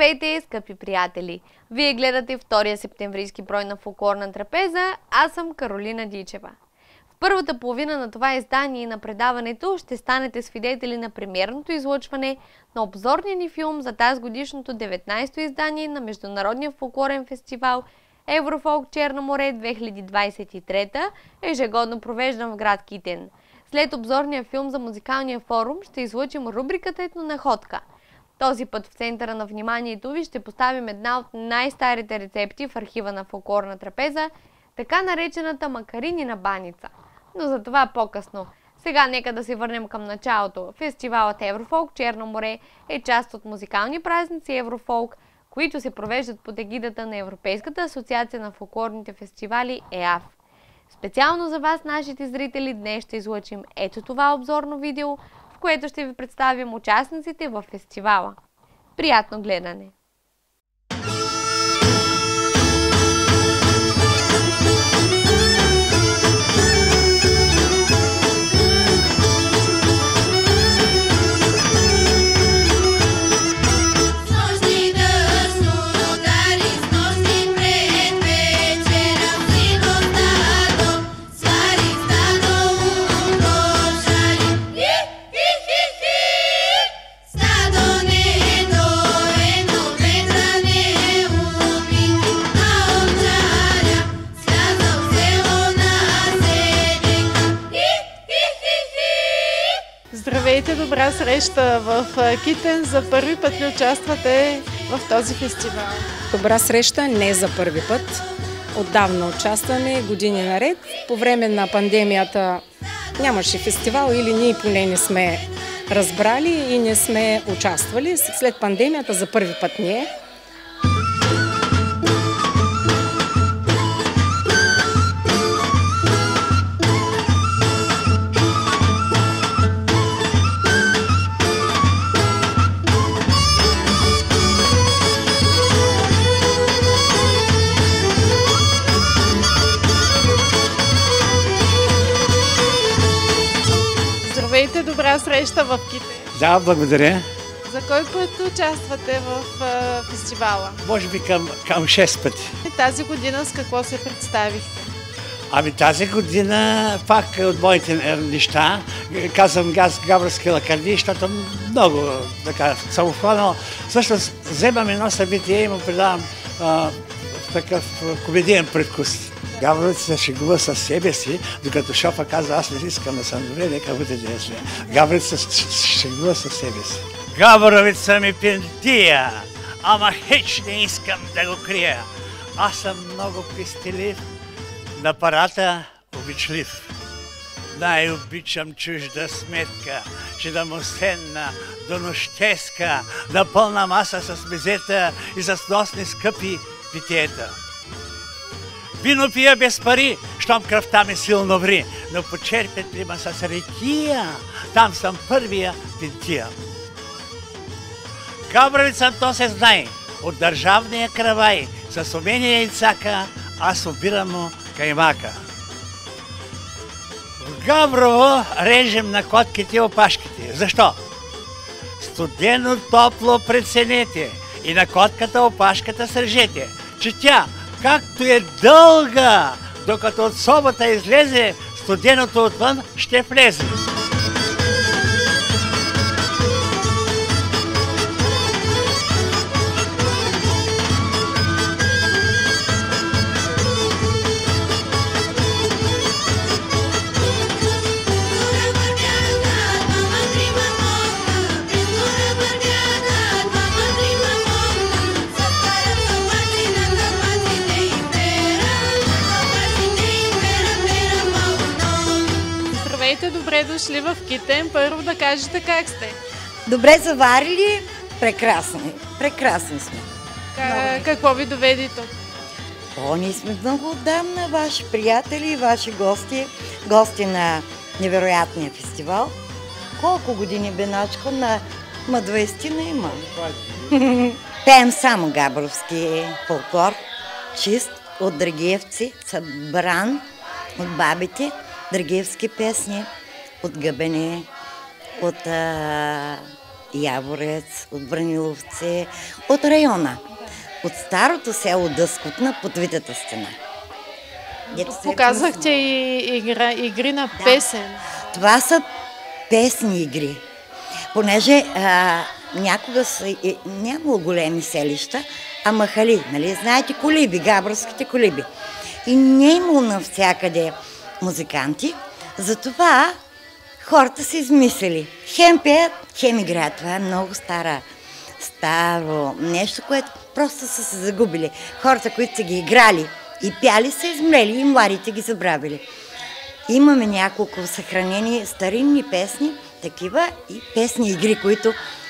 Здравейте, скъпи приятели! Вие гледате втория септемврийски брой на Фолклорна трапеза, аз съм Каролина Дичева. В първата половина на това издание на предаването ще станете свидетели на премиерното излъчване на обзорния ни филм за тази годишното 19-то издание на Международния фолклорен фестивал Еврофолк Черно море 2023, ежегодно провеждан в град Китен. След обзорния филм за музикалния форум ще излъчим рубриката Етнонаходка. Този път в центъра на вниманието ви ще поставим една от най-старите рецепти в архива на Фолклорна трапеза, така наречената макаринина баница. Но за това по-късно. Сега нека да се върнем към началото. Фестивалът Еврофолк Черно море е част от музикални празници Еврофолк, които се провеждат под егидата на Европейската асоциация на фолклорните фестивали ЕАФ. Специално за вас, нашите зрители, днес ще излъчим ето това обзорно видео, в което ще ви представим участниците в фестивала. Приятно гледане! Здравейте, добра среща в Китен. За първи път ли участвате в този фестивал? Добра среща, не за първи път. Отдавна участваме, години наред. По време на пандемията нямаше фестивал или ние поне не сме разбрали и не сме участвали. След пандемията за първи път не. Здравейте, добра среща в Китен. Да, благодаря. За кой път участвате в фестивала? Може би към 6 пъти. Тази година с какво се представихте? Ами тази година пак от моите неща, казвам гавърски лакарди, защото много така съм обхванал. Всъщност вземам едно събитие и му придавам такъв комедиен предкус. Гавровец се шегува със себе си, докато шофа казва, аз не искам да съм добре, нека бъде зле. Гавровец се шегува със себе си. Гавровица ми пентия, ама хеч не искам да го крия. Аз съм много пестелив, на парата обичлив. Най-обичам чужда сметка, че да му седна до нощеска, на пълна маса с мезета и с носни скъпи питиета. Вино пия без пари, щом кръвта ми силно ври, но почерпят ли ма с рекия, там съм първия пентия. Гавровицам то се знае, от държавния кравай, с умение и цака, аз обирам му каймака. В Гаврово режем на котките и опашките. Защо? Студено топло преценете и на котката опашката срежете, че тя, както е дълга, докато от собата излезе, студеното отвън ще влезе. Добре дошли в Китен. Първо да кажете как сте. Добре заварили, прекрасни. Прекрасни сме. Какво ви доведе тук? Ние сме много отдавна ваши приятели и ваши гости. Гости на невероятния фестивал. Колко години бе Начко? На 20-на има. Пеем само габровски фолклор. Чист от драгиевци, събран от бабите. Драгиевски песни, от гъбене, от Яворец, от Браниловци, от района. От старото село Дъскотна под Витата стена. Показахте и игри на песен. Това са песни игри. Понеже някога нямало големи селища, а махали, нали? Знаете, колиби, габровските колиби. И не е имало навсякъде музиканти, затова хората са измислили. Хем пеят, хем играят. Това е много старо нещо, което просто са се загубили. Хората, които са ги играли и пяли, са измрели и младите ги забравили. Имаме няколко съхранени старинни песни, такива и песни игри, които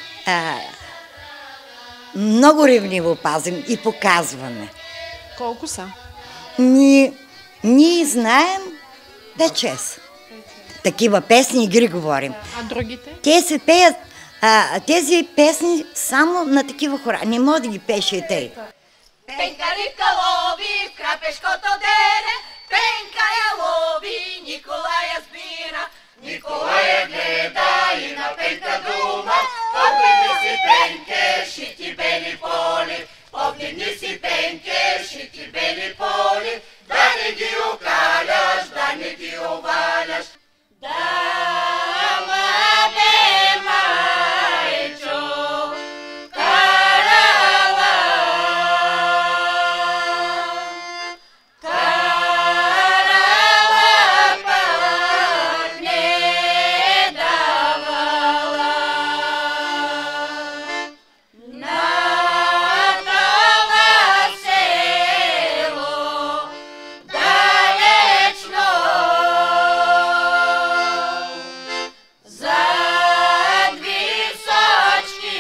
много ревниво пазим и показваме. Колко са? Ние знаем 5-6. Такива песни игри говорим. А другите? Те се пеят тези песни само на такива хора. Не може да ги пеше и тъй. Пенка рибка лови в крапешкото дере, Пенка я лови, Николая сбира. Николая гледа и на Пенка дума, погледни си, Пенке, шити бели поли, погледни си, Пенке, шити бели поли, да не ги окаляш, да не ги оваляш. Дама бе майчо, карала, пак не давала. На това село далечно зад височки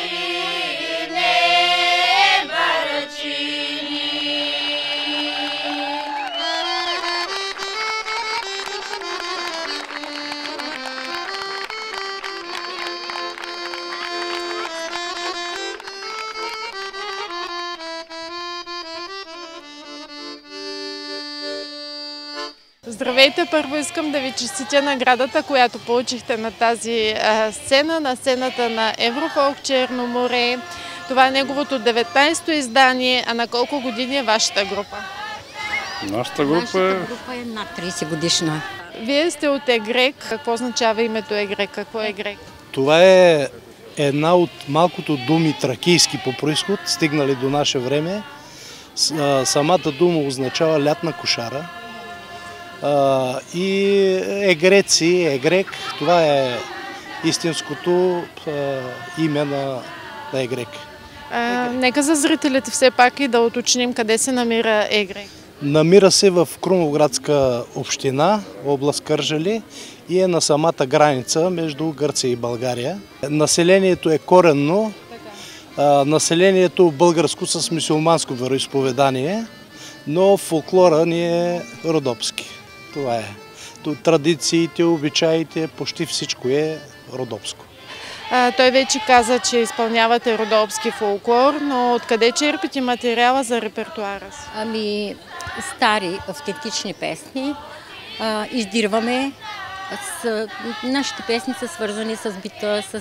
небърчини. Здравейте! Първо искам да ви честитя наградата, която получихте на тази сцена, на сцената на Еврофолк Черно море. Това е неговото 19-то издание. А на колко години е вашата група? Нашата група е над 30 годишна. Вие сте от Егрек. Какво означава името Егрек? Какво е Егрек? Това е една от малкото думи тракийски по происход, стигнали до наше време. Самата дума означава лятна кошара. И егреци, егрек, това е истинското име на Егрек. Нека за зрителите все пак и да уточним къде се намира Егрек. Намира се в Крумовградска община, област Кърджали и е на самата граница между Гърция и България. Населението е коренно, населението българско с мюсюлманско вероизповедание, но фолклора ни е родопски. Това е. Традициите, обичаите, почти всичко е родопско. Той вече каза, че изпълнявате родопски фолклор, но откъде черпите материала за репертуара си? Ами, стари автентични песни. Издирваме. Нашите песни са свързани с бита, с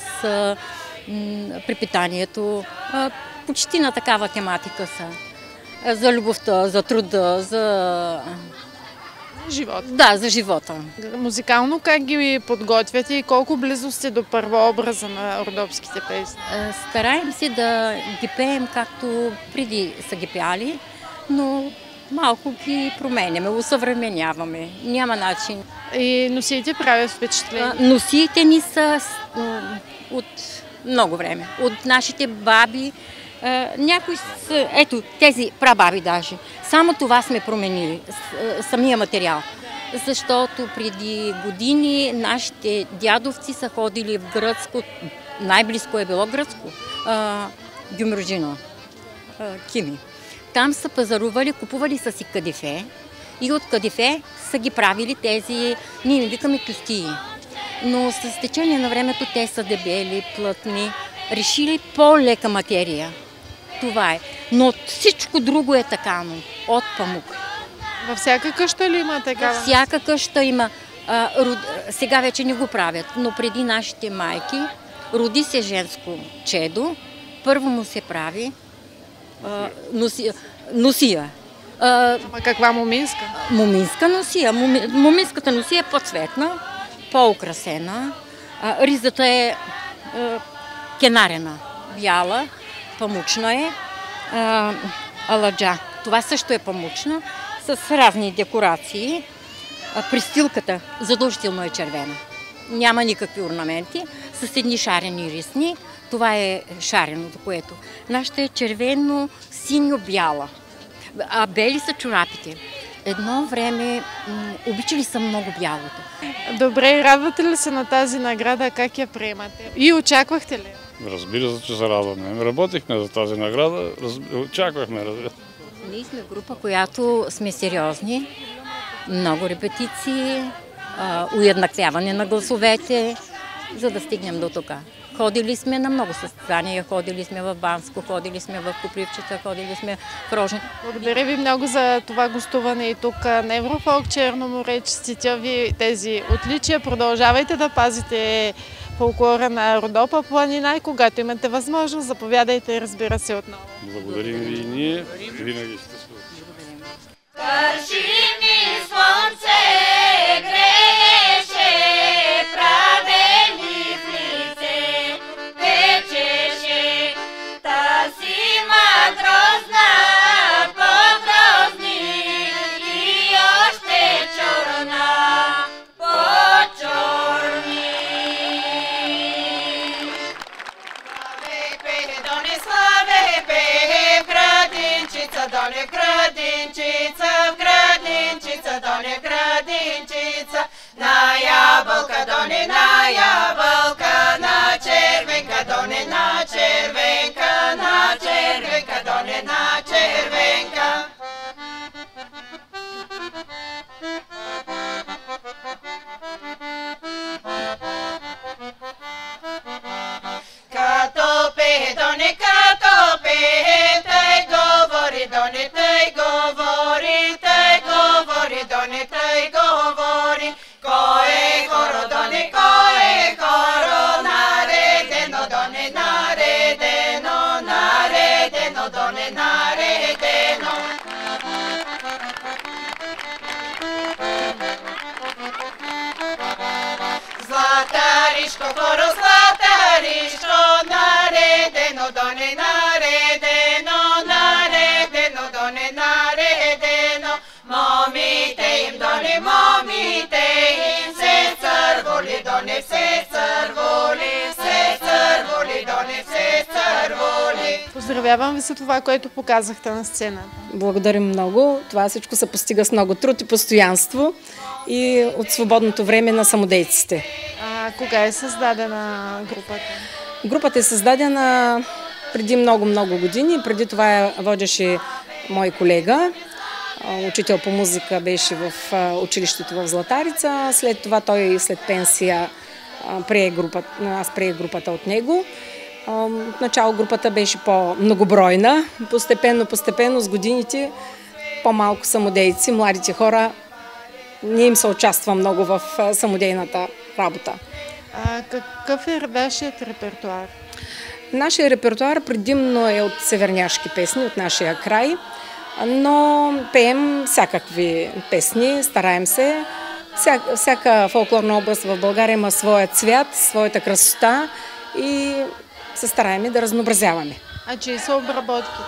препитанието. Почти на такава тематика са. За любовта, за труда, за живота. Да, за живота. Музикално как ги подготвяте и колко близо сте до първообраза на родопските песни? Стараем се да ги пеем както преди са ги пяли, но малко ги променяме, усъвременяваме. Няма начин. И носиите правят впечатление? Носиите ни са от много време. От нашите баби. Някои са, ето тези прабаби даже. Само това сме променили, самия материал. Защото преди години нашите дядовци са ходили в Гръцко, най-близко е било Гръцко, Гюмрджино, Кими. Там са пазарували, купували са си кадифе и от кадифе са ги правили тези, ние не викаме кюстии. Но с течение на времето те са дебели, плътни, решили по-лека материя. Това е. Но всичко друго е такано, от памук. Във всяка къща ли има такава? Във всяка къща има. Сега вече не го правят, но преди нашите майки Роди се женско чедо, първо му се прави носия. Каква моминска? Моминска носия. Моминската носия е по-цветна, по-украсена. Ризата е кенарена, бяла, памучна е, аладжа. Това също е памучна, с разни декорации. Пристилката задължително е червена. Няма никакви орнаменти, с едни шарени рисни. Това е шареното, което. Нашата е червено-синьо-бяла. А бели са чорапите. Едно време обичали съм много бялото. Добре, радвате ли се на тази награда? Как я приемате? И очаквахте ли? Разбира се, че се радваме. Работихме за тази награда, очаквахме. Ние сме група, която сме сериозни. Много репетиции, уеднаквяване на гласовете, за да стигнем до тук. Ходили сме на много състезания, ходили сме в Банско, ходили сме в Копривчица, ходили сме в Рожен. Благодаря ви много за това гостуване и тук на Еврофолк Черно море. Честитя ви тези отличия. Продължавайте да пазите фолклора на Родопа планина и когато имате възможност, заповядайте, разбира се, отново. Благодарим ви и ние. Винаги ще слушаме. Кърши ми слънце, грееше, праде ми в лице, печеше, та си ма грозна, по-грозни и още черна, по-черни. Славе, пее, градинчица, доне градинчица, в градинчица, доне градинчица, на ябълка, доне на ябълка, на червенка, доне на червенка, на червенка, доне на червенка. Като пее, доне като пее, тъй говори, доне тъй говори, тъй говори, доне тъй говори. Кой е хоро, доне кой е хоро, наредено, доне наредено, наредено, доне наредено. Златаришко, хоро, златаришко, наредено, доне наредено, наредено, доне наредено. Момите им, доне момите им, се църволи, доне се църволи, се църволи, доне се църволи. Поздравявам ви за това, което показахте на сцената. Благодарим много. Това всичко се постига с много труд и постоянство и от свободното време на самодейците. А кога е създадена групата? Групата е създадена преди много години. Преди това водеше мой колега. Учител по музика беше в училището в Златарица. След това той след пенсия прие групата, аз приех групата от него. Отначало групата беше по-многобройна. Постепенно с годините по-малко самодейци, младите хора не им се участва много в самодейната работа. Какъв е вашият репертуар? Нашия репертуар предимно е от северняшки песни, от нашия край, но пеем всякакви песни, стараем се. Всяка фолклорна област в България има своя цвят, своята красота и се стараем да разнообразяваме. А чии са обработките?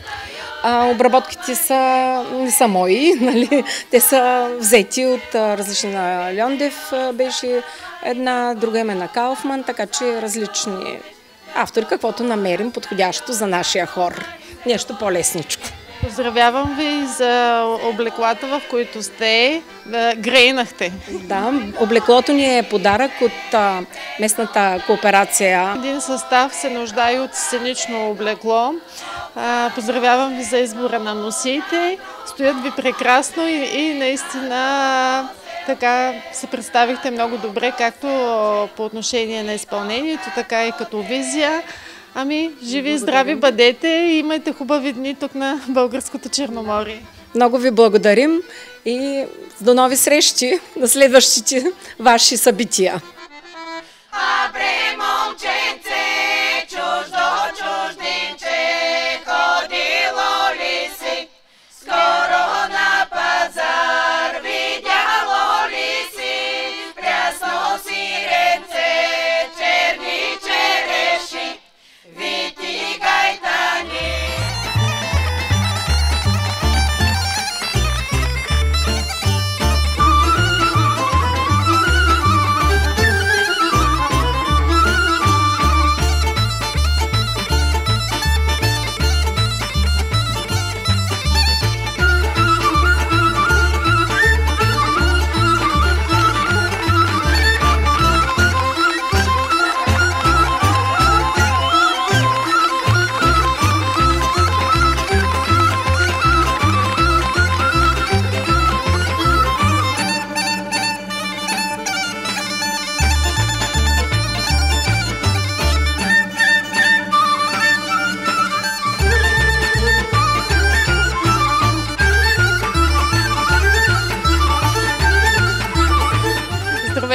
Обработките не са мои, нали? Те са взети от различни. На Льондев беше една, друга име на Кауфман, така че различни автори, каквото намерим подходящо за нашия хор. Нещо по-лесничко. Поздравявам ви за облеклата, в които сте. Грейнахте. Да, облеклото ни е подарък от местната кооперация. Един състав се нуждае от сценично облекло. Поздравявам ви за избора на носиите. Стоят ви прекрасно и наистина така се представихте много добре, както по отношение на изпълнението, така и като визия. Живи и здрави бъдете и имайте хубави дни тук на Българското Черноморие. Много ви благодарим и до нови срещи на следващите ваши събития. Абре, момче,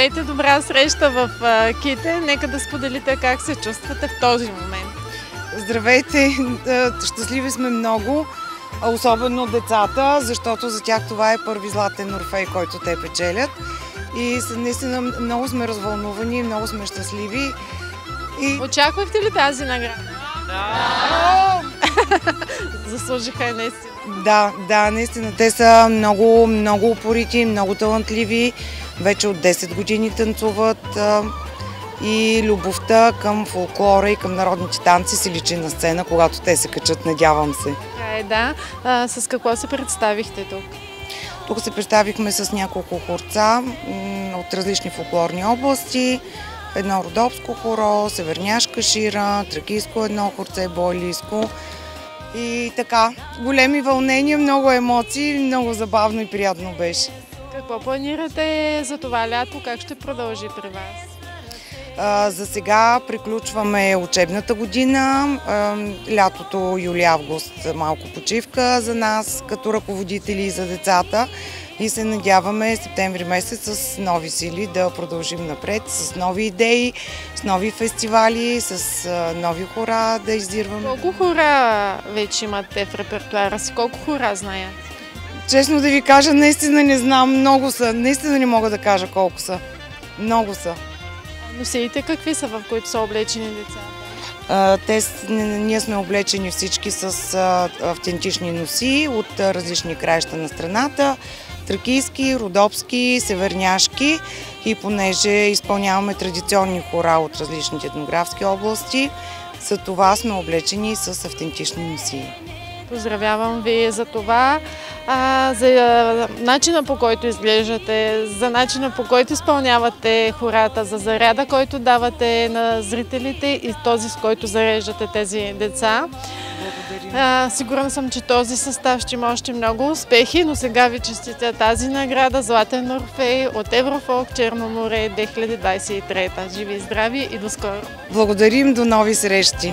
Здравейте, добра среща в Ките. Нека да споделите как се чувствате в този момент. Здравейте, щастливи сме много, особено децата, защото за тях това е първи златен Орфей, който те печелят. И наистина много сме развълнувани, много сме щастливи. Очаквахте ли тази награда? Да! Заслужиха я наистина. Да, наистина. Те са много, много упорити, много талантливи. Вече от 10 години танцуват и любовта към фолклора и към народните танци се личи на сцена, когато те се качат, надявам се. Да. С какво се представихте тук? Тук се представихме с няколко хорца от различни фолклорни области. Едно родопско хоро, северняшка шира, тракийско едно хорце, бойлийско. И така, големи вълнения, много емоции, много забавно и приятно беше. Какво планирате за това лято? Как ще продължи при вас? За сега приключваме учебната година. Лятото, юли-август, малко почивка за нас като ръководители и за децата. И се надяваме септември месец с нови сили да продължим напред, с нови идеи, с нови фестивали, с нови хора да издирваме. Колко хора вече имате в репертуара си? Колко хора знаят? Честно да ви кажа, наистина не знам, много са. Наистина не мога да кажа колко са. Много са. Носиите какви са, в които са облечени децата? Ние сме облечени всички с автентични носи от различни краища на страната. Тракийски, родопски, северняшки, и понеже изпълняваме традиционни хора от различните етнографски области, за това сме облечени с автентични носии. Поздравявам ви за това, за начина, по който изглеждате, за начина, по който изпълнявате хората, за заряда, който давате на зрителите и този, с който зареждате тези деца. Благодарим. Сигурна съм, че този състав ще има още много успехи, но сега ви честитя тази награда Златен Орфей от Еврофолк Черно море 2023. Живи и здрави и до скоро! Благодарим, до нови срещи!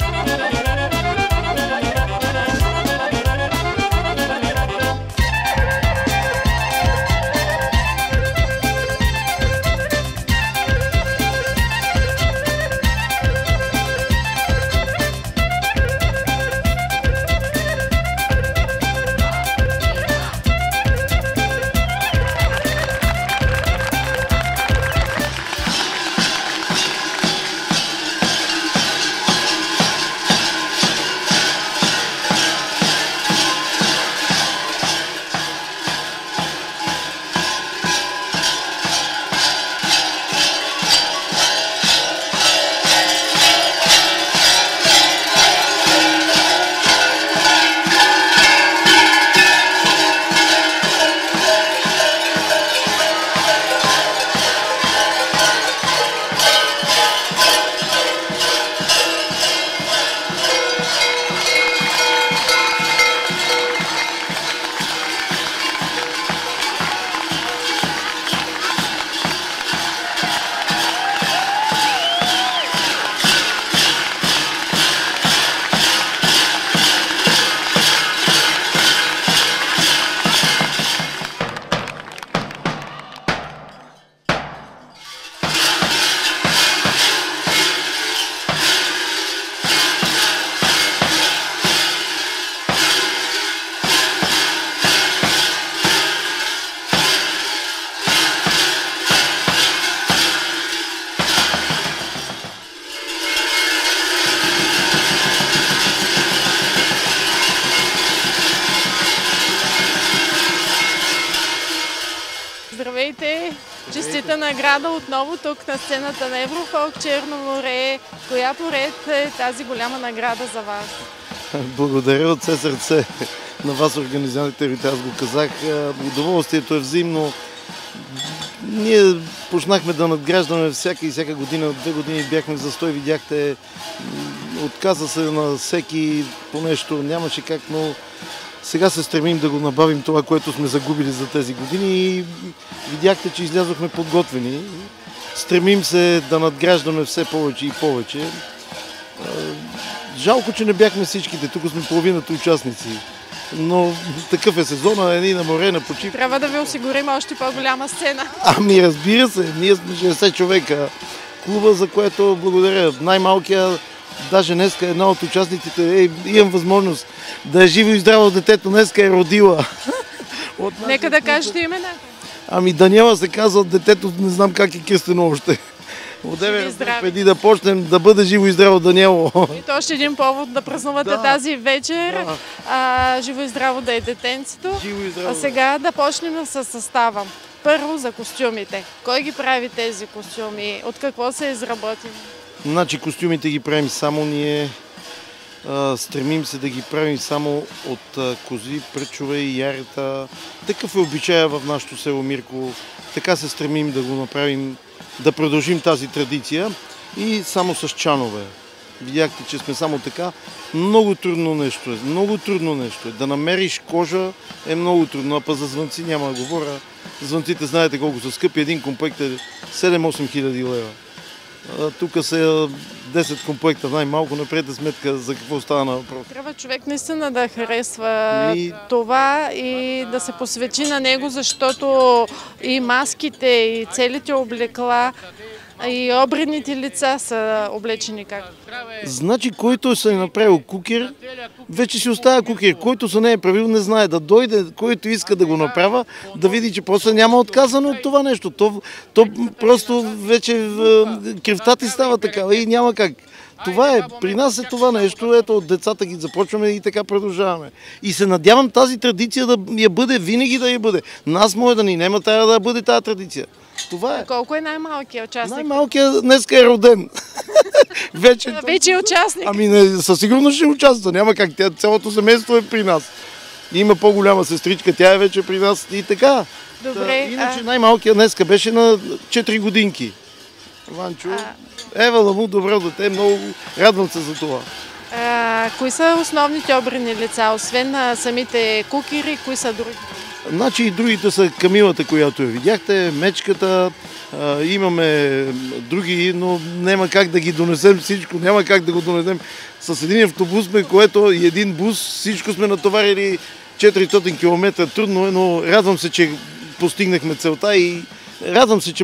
Здравейте! Честита награда отново тук на сцената на Еврофолк Черно море. Коя поред е тази голяма награда за вас? Благодаря от все сърце на вас, организаторите, аз го казах. Удоволствието е взаимно. Ние почнахме да надграждаме всяка година. От 2 години бяхме в застой, видяхте, отказа се на всеки по нещо, нямаше как, но сега се стремим да го набавим това, което сме загубили за тези години и видяхте, че излязохме подготвени. Стремим се да надграждаме все повече и повече. Жалко, че не бяхме всичките. Тук сме половината участници. Но такъв е сезона, едни на море, на почивка. Трябва да ви осигурим още по-голяма сцена. Ами разбира се, ние сме 60 човека. Клуба, за което благодаря. Най-малкия, даже днеска една от участниците, имам възможност да е живо и здраво детето, днеска е родила. Нека да кажете имена. Ами Даниела се казва, детето не знам как е кръстено още. Одеве, преди да почнем да бъде живо и здраво Даниело. И то още един повод да празнувате тази вечер. Живо и здраво да е детенцето. А сега да почнем с състава. Първо за костюмите. Кой ги прави тези костюми? От какво се изработим? Значи костюмите ги правим само ние. Стремим се да ги правим само от кози, пръчове и ярета. Такъв е обичая в нашото село Мирково. Така се стремим да го направим, да продължим тази традиция и само с чанове. Видяхте, че сме само така. Много трудно нещо е. Много трудно нещо е. Да намериш кожа е много трудно, а па за звънци няма да говоря. Звънците знаете колко са скъпи. Един комплект е 7-8 хиляди лева. Тук са 10 комплекта най-малко, направете сметка за какво става на въпрос. Трябва човек наистина да харесва това и да се посвети на него, защото и маските, и целите облекла, и обредните лица са облечени както. Значи, който се е направил кукер, вече си остава кукер. Който се не е правил, не знае да дойде, който иска да го направя, да види, че после няма отказано от това нещо. То просто вече кръвта ти става такава и няма как. Това е, при нас е това нещо, ето от децата ги започваме и така продължаваме. И се надявам тази традиция да я бъде, винаги да я бъде. Нас може да ни нема тая да бъде тази традиция. Това е. Колко е най-малкият участник? Най-малкият днеска е роден. Вече е участник. Ами със сигурност ще участва, няма как. Цялото семейство е при нас. Има по-голяма сестричка, тя е вече при нас и така. Добре. Иначе най-малкият днеска беше на 4 годинки. Ванчо, Евала му, добро дете, много радвам се за това. Кои са основните обредни лица, освен самите кукери, кои са други? Значи и другите са камилата, която я видяхте, мечката, имаме други, но няма как да ги донесем всичко, няма как да го донесем. С един автобус сме, което и един бус, всичко сме натоварили 400 км. Трудно е, но радвам се, че постигнахме целта и радвам се, че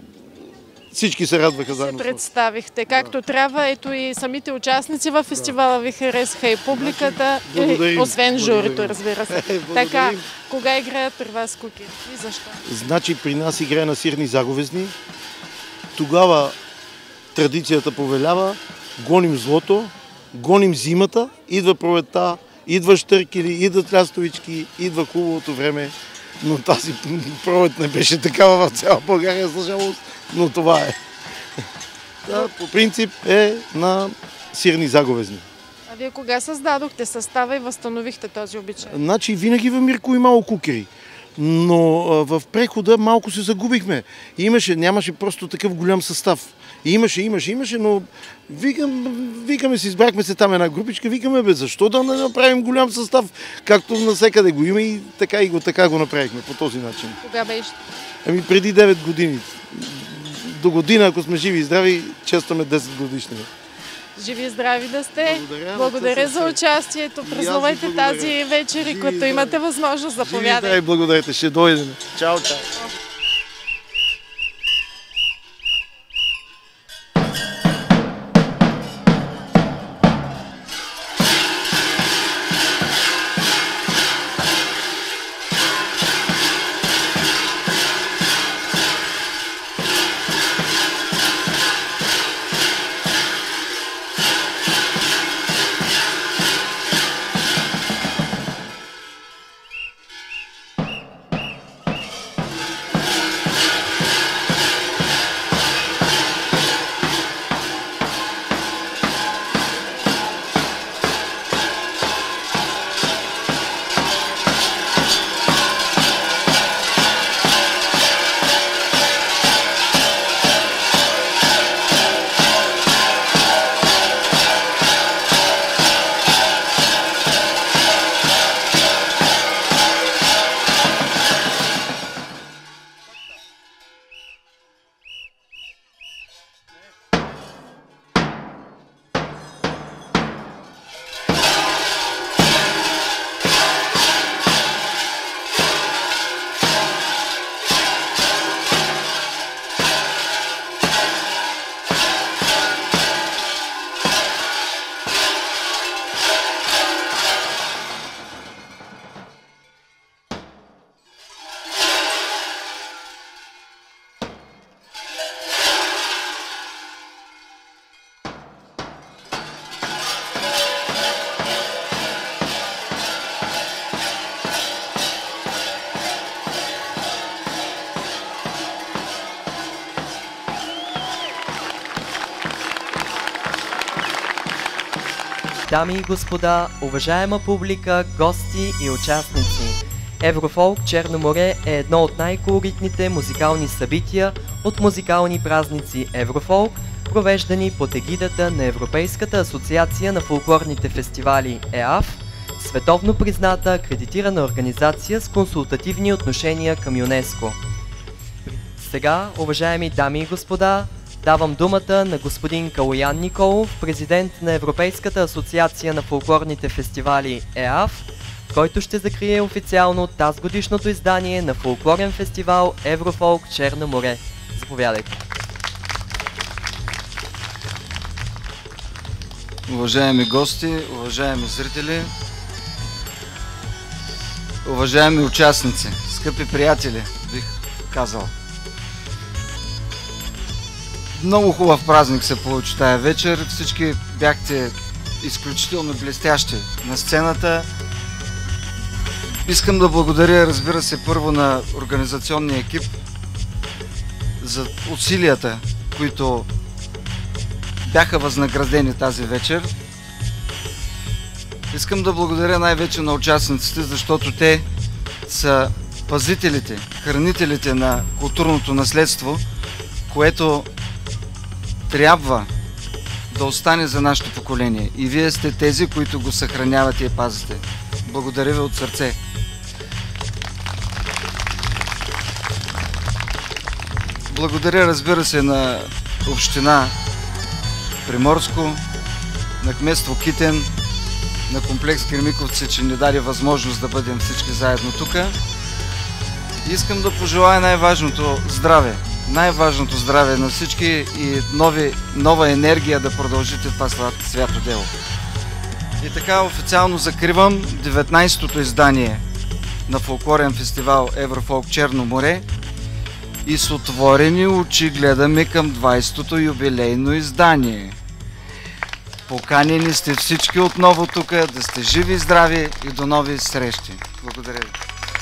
всички се радваха заедно. Се представихте както трябва. Ето и самите участници в фестивала ви харесаха и публиката, освен журито, разбира се. Така, кога играят при вас кукери и защо? Значи при нас играе на сирни заговезни. Тогава традицията повелява, гоним злото, гоним зимата, идва пролетта, идва щъркели, идват лястовички, идва хубавото време. Но тази пролет не беше такава в цяла България, за жалост, но това е. Да, по принцип е на сирни заговезни. А вие кога създадохте състава и възстановихте този обичай? Значи винаги в Мирково имало кукери, но в прехода малко се загубихме. Нямаше просто такъв голям състав. Имаше, но викаме си, избрахме се там една групичка, викаме, защо да не направим голям състав, както навсекъде го има и така го направихме по този начин. Кога беше? Ами преди 9 години. До година, ако сме живи и здрави, честваме 10 годишни. Живи и здрави да сте. Благодаря за участието. Празнувайте тази вечер и като имате възможност, заповядайте. Живи и благодарите. Ще дойдем. Чао. Дами и господа, уважаема публика, гости и участници! Еврофолк Черно море е едно от най-колоритните музикални събития от музикални празници Еврофолк, провеждани под егидата на Европейската асоциация на фолклорните фестивали ЕАФ, световно призната акредитирана организация с консултативни отношения към ЮНЕСКО. Сега, уважаеми дами и господа, давам думата на господин Калоян Николов, президент на Европейската асоциация на фолклорните фестивали ЕАФ, който ще закрие официално тазгодишното издание на фолклорен фестивал Еврофолк Черно море. Заповядайте. Уважаеми гости, уважаеми зрители, уважаеми участници, скъпи приятели, бих казал. Много хубав празник се получи тая вечер. Всички бяхте изключително блестящи на сцената. Искам да благодаря, разбира се, първо на организационния екип за усилията, които бяха възнаградени тази вечер. Искам да благодаря най-вече на участниците, защото те са пазителите, хранителите на културното наследство, което трябва да остане за нашето поколение. И вие сте тези, които го съхранявате и пазите. Благодаря ви от сърце. Благодаря, разбира се, на община Приморско, на кметство Китен, на комплекс Кремиковци, че ни даде възможност да бъдем всички заедно тук. Искам да пожелая най-важното здраве. Най-важното здраве на всички и нова енергия да продължите това свято дело. И така официално закривам 19-то издание на фолклорен фестивал Еврофолк Черно море и с отворени очи гледаме към 20-то юбилейно издание. Поканени сте всички отново тук, да сте живи и здрави и до нови срещи. Благодаря ви.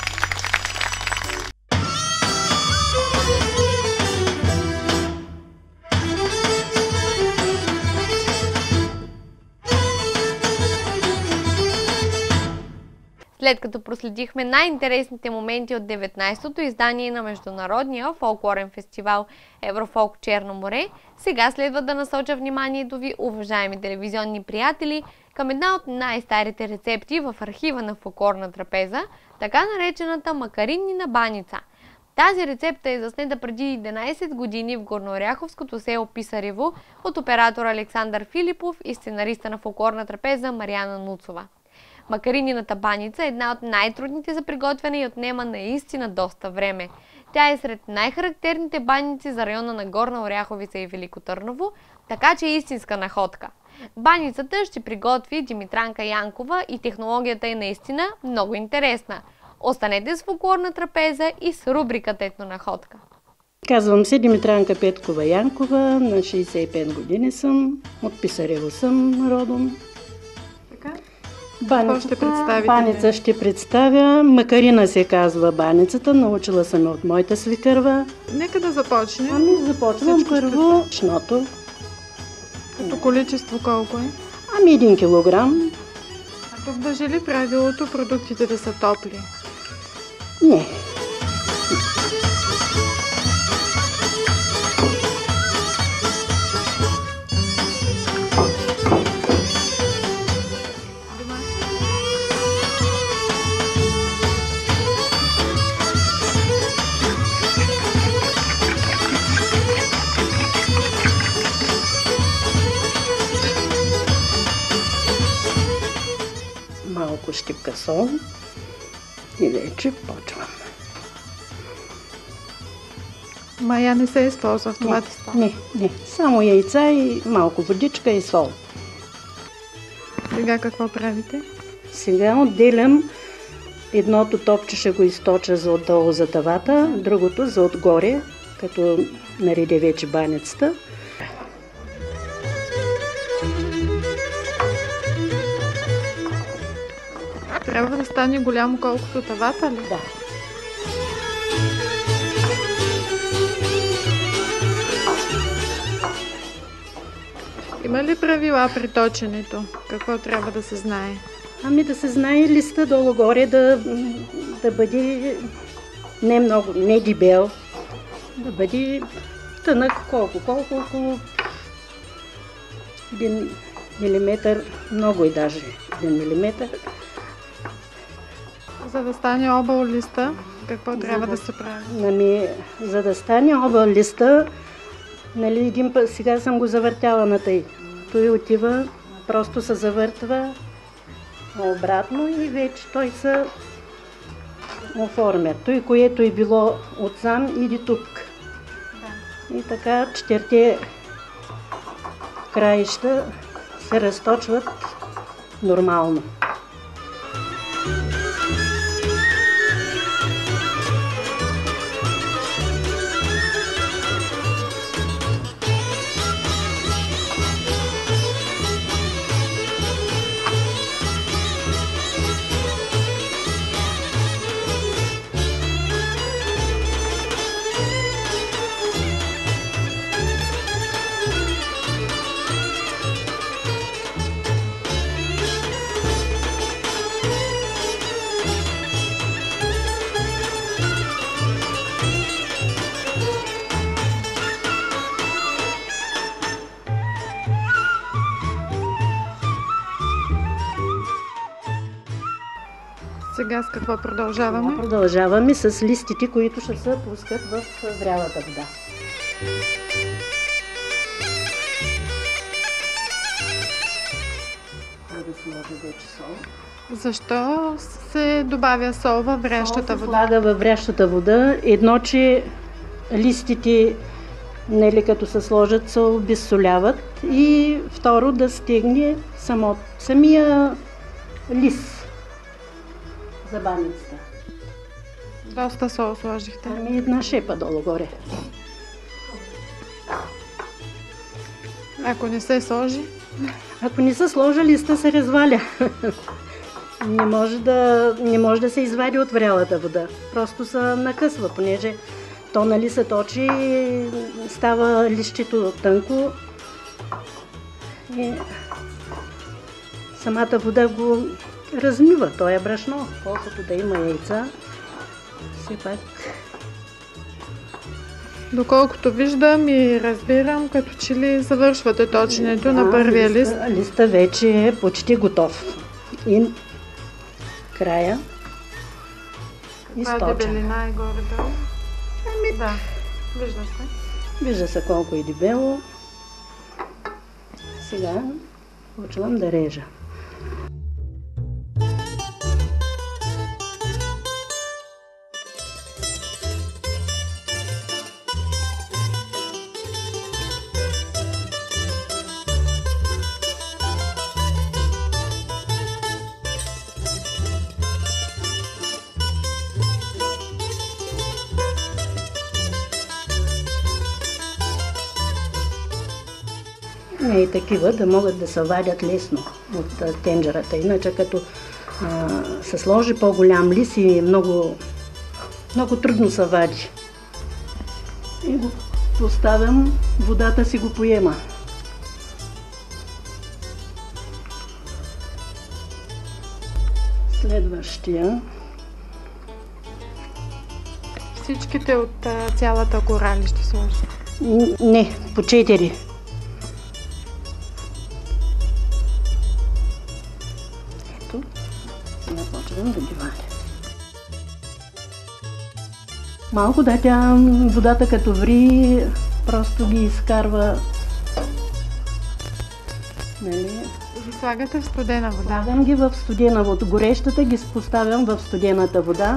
След като проследихме най-интересните моменти от 19-то издание на Международния фолклорен фестивал Еврофолк Черно море, сега следва да насоча вниманието ви, уважаеми телевизионни приятели, към една от най-старите рецепти в архива на фолклорна трапеза, така наречената макариннина баница. Тази рецепта е заснета преди 11 години в горнооряховското село Писарево от оператор Александър Филипов и сценариста на фолклорна трапеза Мариана Нуцова. Макаринината баница е една от най-трудните за приготвяне и отнема наистина доста време. Тя е сред най-характерните баници за района на Горна Оряховица и Велико Търново, така че е истинска находка. Баницата ще приготви Димитранка Янкова и технологията е наистина много интересна. Останете с фолклорна трапеза и с рубриката Етнонаходка. Казвам се Димитранка Петкова Янкова, на 65 години съм, от Писарево съм родом. Баница ще представя. Макарина се казва баницата. Научила съм от моята свекърва. Нека да започнем. Започвам първо шното. Като количество колко е? 1 килограм. А тук важи ли правилото продуктите да са топли? Не. Малко щипка сол и вече почвам. Мая не се използва в това теста? Не. Само яйца и малко водичка и сол. Сега какво правите? Сега отделям едното топче, ще го източа за отдолу за тавата, другото за отгоре, като наредя вече баницата. Трябва да стане голямо колкото тавата ли? Да. Има ли правила при точенето? Какво трябва да се знае? Ами да се знае листа долу-горе да бъде не много, не дебел, да бъде тънък колко, около 1 милиметър, много и даже 1 милиметър. За да стане объл листа, какво трябва да се прави? Ами, за да стане объл листа, нали, един път, сега съм го завъртяла на тъй. Той отива, просто се завъртва обратно и вече той се оформя. Той, което е било отсам, иди тук. Да. И така 4 краища се разточват нормално. Сега с какво продължаваме? Продължаваме с листите, които ще се пускат в врялата вода. Да сложа вече сол. Защо се добавя сол във врящата вода? Слага във врящата вода. Едно, че листите, нали, като се сложат, се обезсоляват. И второ, да стегне самия лист за баницата. Доста сол сложихте. Ами 1 шепа долу-горе. Ако не се сложи? Ако не се сложи, листа се разваля. Не може да се извади от врялата вода. Просто се накъсва, понеже то, нали, се точи, става листчето тънко и самата вода го размива. То е брашно, колкото да има яйца. Все пак. Доколкото виждам и разбирам, като че ли завършвате точенето на първия лист. Листа вече е почти готов. И края източен. Каква дебелина е горе-долу? Ами да, вижда се. Вижда се колко е дебело. Сега почвам да режа. И такива да могат да се вадят лесно от тенджерата. Иначе като се сложи по-голям лист и много трудно се вади. И го поставям, водата си го поема. Следващия. Всичките от цялата кора ли ще сложи? Не, по 4. Ето, сега почвам да ги валя. Малко да, тя водата като ври, просто ги изкарва. Нали? Ги слагате в студена вода? Слагам ги в студена вода. Горещата ги поставям в студената вода,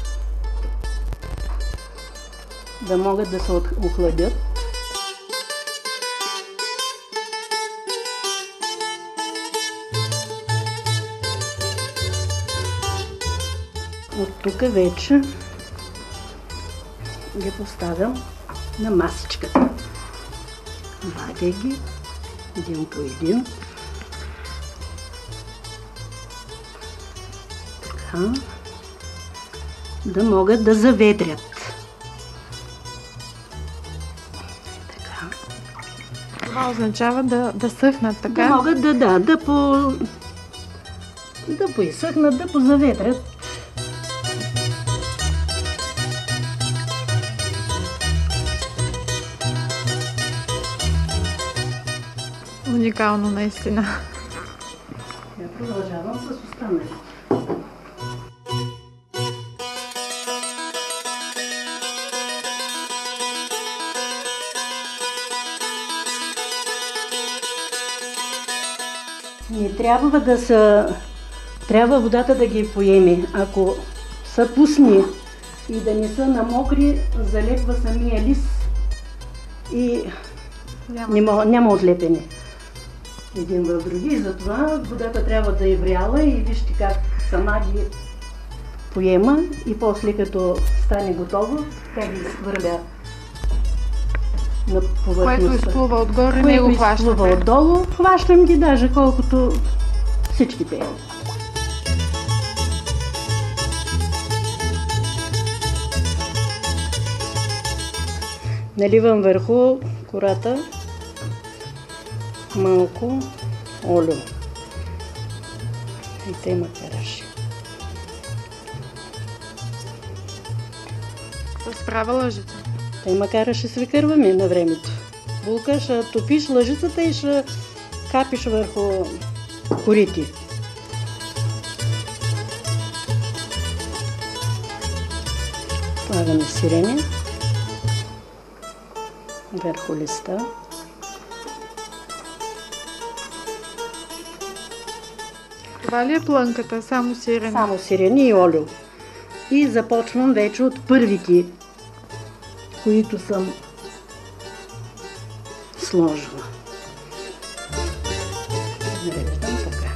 да могат да се охладят. От тук вече ги поставям на масичката. Вадя ги един по един. Така. Да могат да заветрят. Това Това означава да съхнат, така? Да могат да поизсъхнат, да позаветрят. Уникално наистина. Я продължавам с останалите. Не трябва водата да ги поеме. Ако са пусни и да не са намокри, залепва самия лист и няма отлепене един в други. Затова водата трябва да е вряла и вижте как сама ги поема и после като стане готово, тя ги изхвърля на повърхността. Което изплува отгоре, не го хващате? Което изплува отдолу, хващам ги даже колкото всички пеят. Наливам върху кората малко олио и те макараши. С права лъжица? Те макара ще свикърваме на времето. Булка ще топиш лъжицата и ще капиш върху корите. Слагаме сирене върху листа. Това ли е плънката? Само сирене? Само сирене и олио. И започвам вече от първите, които съм сложила. Нареждам така.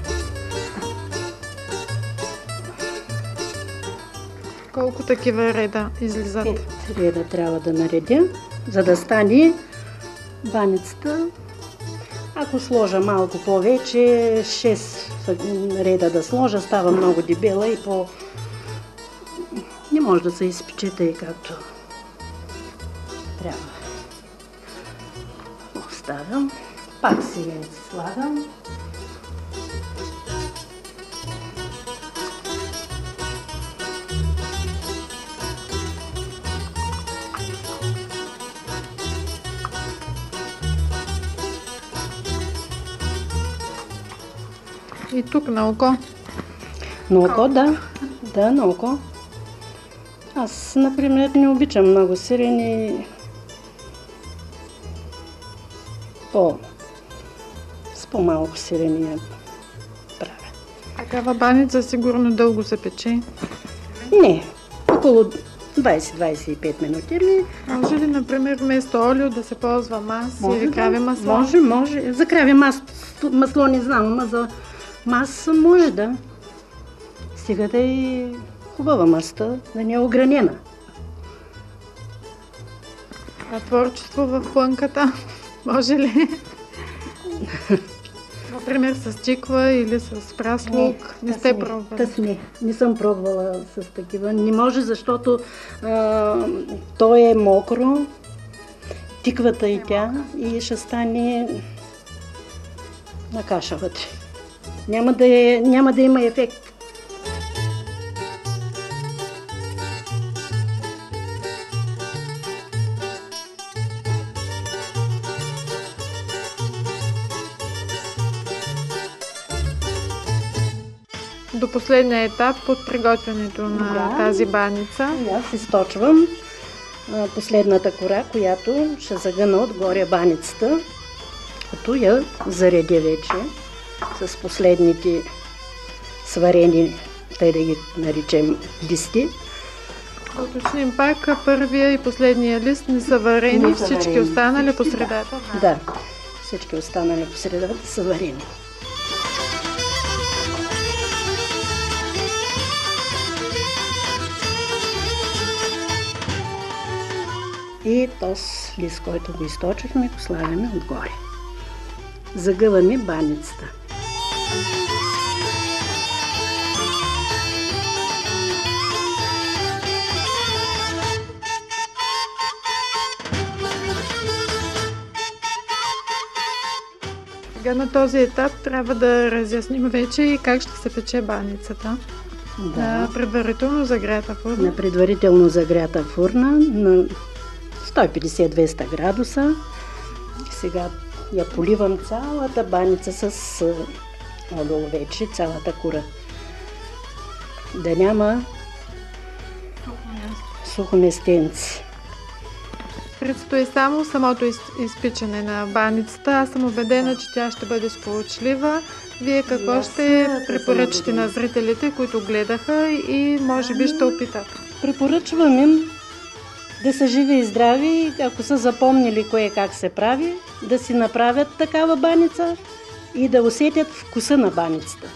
Колко такива реда излизат? 5 реда трябва да наредя, за да стане баницата. Ако сложа малко повече, 6 реда да сложа, става много дебела и не може да се изпече тъй както трябва. Оставям. Пак сиренце слагам. И тук на око? На око, да. Да, на око. Аз, например, не обичам много сирене. С по-малко сирене правя. Такава баница сигурно дълго се пече? Не, около 20-25 минути ли? Може ли, например, вместо олио да се ползва масло или краве масло? Може. За краве масло не знам, ама за маса може да. Сега да е хубава маста, да не е огранена. А творчество в плънката може ли? Например, с чиква или с прас лук? Не сте пробвали? Не съм пробвала с такива. Не може, защото то е мокро, тиквата и тя, и ще стане на каша вътре. Няма да има ефект. До последния етап от приготвянето на тази баница. Аз източвам последната кора, която ще загъна отгоре баницата, като я заредя вече с последните сварени, тъй да ги наричем, листи. Уточним пак, първия и последния лист не са варени, всички останали по средата. Да, всички останали по средата са варени. И този лист, който го източихме, го слагаме отгоре. Загъваме баницата. Сега на този етап трябва да разясним вече и как ще се пече баницата. Да. На предварително загрята фурна. На предварително загрята фурна на 150-200 градуса. Сега я поливам цялата баница с олио вече, цялата кура. Да няма сухоместенци. Предстои само самото изпичане на баницата. Аз съм убедена, че тя ще бъде сполучлива. Вие какво ще препоръчате на зрителите, които гледаха и може би ще опитат? Препоръчвам им да са живи и здрави, ако са запомнили кое как се прави, да си направят такава баница и да усетят вкуса на баницата.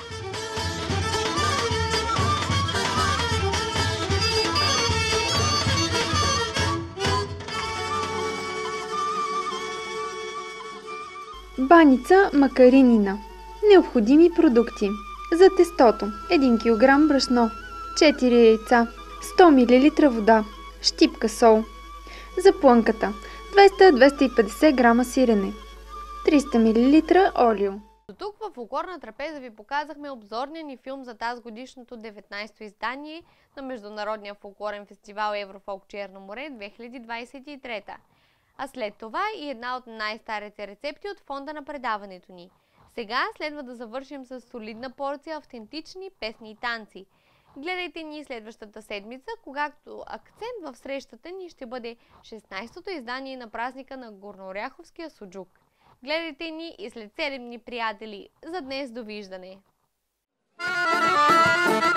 Баница макаринина. Необходими продукти. За тестото 1 кг брашно, 4 яйца, 100 мл вода, щипка сол. За плънката 200-250 г сирене, 300 мл олио. До тук в Фолклорна трапеза ви показахме обзорния ни филм за тази годишното 19-то издание на Международния фолклорен фестивал Еврофолк Черно море 2023. А след това и една от най-старите рецепти от фонда на предаването ни. Сега следва да завършим с солидна порция автентични песни и танци. Гледайте ни следващата седмица, когато акцент в срещата ни ще бъде 16-то издание на празника на горнооряховския суджук. Гледайте ни и след 7 дни, приятели. За днес довиждане!